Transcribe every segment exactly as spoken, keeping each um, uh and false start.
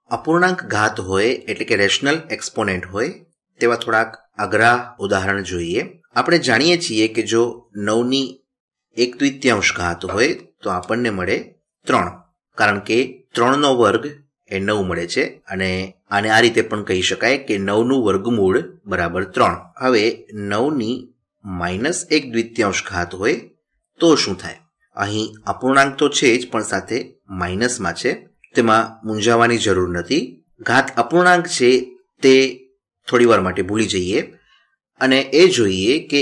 અપૂર્ણાંક ઘાત હોય એટલે કે રેશનલ એક્સપોનેન્ટ હોય તેવા થોડાક અઘરા ઉદાહરણ જોઈએ. આપણે જાણીએ છીએ કે જો નવની એક દ્વિતીયાંશ ઘાત હોય તો આપણને મળે ત્રણ, કારણ કે ત્રણનો વર્ગ એ નવ મળે છે અને આને આ રીતે પણ કહી શકાય કે નવનું વર્ગમૂળ બરાબર ત્રણ. હવે નવની માઇનસ એક દ્વિતીયાંશ ઘાત હોય તો શું થાય? અહીં અપૂર્ણાંક તો છે જ પણ સાથે માઇનસમાં છે, તેમાં મૂંઝાવાની જરૂર નથી. ઘાત અપૂર્ણાંક છે તે થોડી વાર માટે ભૂલી જઈએ અને એ જોઈએ કે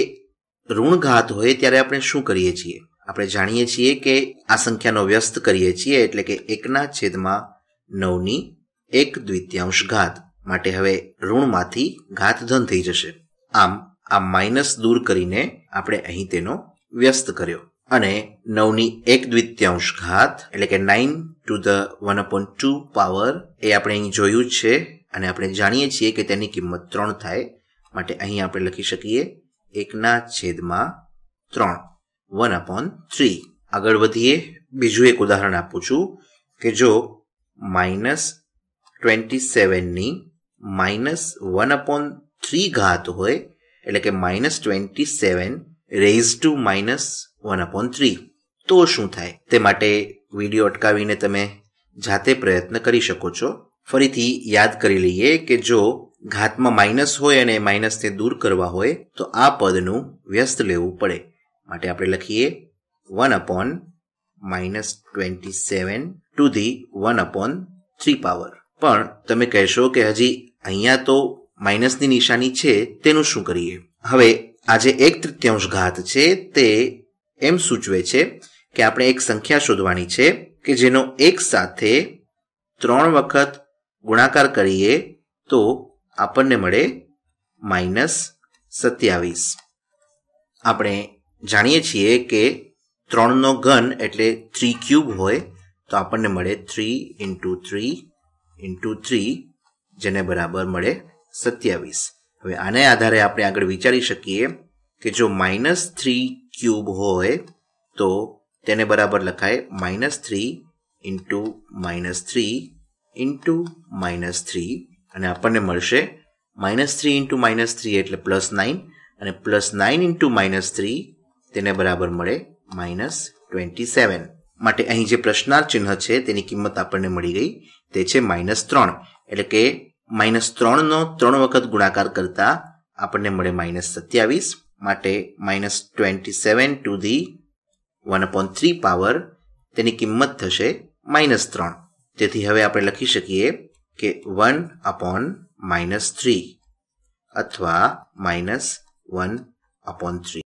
ઋણ ઘાત હોય ત્યારે આપણે શું કરીએ છીએ. આપણે જાણીએ છીએ કે આ સંખ્યાનો વ્યસ્ત કરીએ છીએ એટલે કે એકના છેદમાં નવની એક દ્વિતીયાંશ ઘાત. માટે હવે ઋણમાંથી ઘાત ધન થઈ જશે. આમ આ માઇનસ દૂર કરીને આપણે અહીં તેનો વ્યસ્ત કર્યો અને નવની એક દ્વિતીયાંશ ઘાત એટલે કે nine to the one upon two power એ આપણે અહીં જોયું જ છે અને આપણે જાણીએ છીએ કે તેની કિંમત ત્રણ થાય. માટે અહીં આપણે લખી શકીએ એકના છેદમાં ત્રણ વન અપોન થ્રી. આગળ વધીએ. બીજું એક ઉદાહરણ આપું છું કે જો માઇનસ ટ્વેન્ટી સેવનની માઇનસ વન અપોન થ્રી ઘાત હોય એટલે કે minus twenty seven raise to minus one upon three તો શું થાય? તે માટે વિડીયો અટકાવીને તમે જાતે પ્રયત્ન કરી શકો છો. ફરીથી યાદ કરી લઈએ કે જો ઘાતમાં માઇનસ હોય અને માઇનસને દૂર કરવા હોય તો આ પદનું વ્યસ્ત લેવું પડે. માટે આપણે લખીએ one upon minus twenty seven to the one upon three power. પણ તમે કહેશો કે હજી અહીંયા તો માઇનસની નિશાની છે, તેનું શું કરીએ? હવે આ જે એક તૃતીયાંશ ઘાત છે તે એમ સૂચવે છે કે આપણે એક સંખ્યા શોધવાની છે કે જેનો એક સાથે ત્રણ વખત ગુણાકાર કરીએ તો આપણને મળે માઇનસ સત્યાવીસ. આપણે જાણીએ છીએ કે ત્રણનો ઘન એટલે થ્રી ક્યુબ હોય તો આપણને મળે three into three into three જેને બરાબર મળે સત્યાવીસ. હવે આને આધારે આપણે આગળ વિચારી શકીએ કે જો માઇનસ થ્રી ક્યુબ હોય તો તેને બરાબર લખાય minus three into minus three into minus three અને આપણને મળશે minus three into minus three એટલે પ્લસ નાઇન અને plus nine into minus three તેને બરાબર મળે માઇનસ ટ્વેન્ટી સેવન. માટે અહીં જે પ્રશ્નાર્થ ચિહ્ન છે તેની કિંમત આપણને મળી ગઈ, તે છે માઇનસ ત્રણ. એટલે કે માઇનસ ત્રણનો ત્રણ વખત ગુણાકાર કરતા આપણને મળે માઇનસ સત્યાવીસ. માટે minus twenty seven to the one upon three power તેની કિંમત થશે માઇનસ ત્રણ. તેથી હવે આપણે લખી શકીએ કે વન અપોન માઇનસ થ્રી અથવા માઇનસ વન અપોન થ્રી.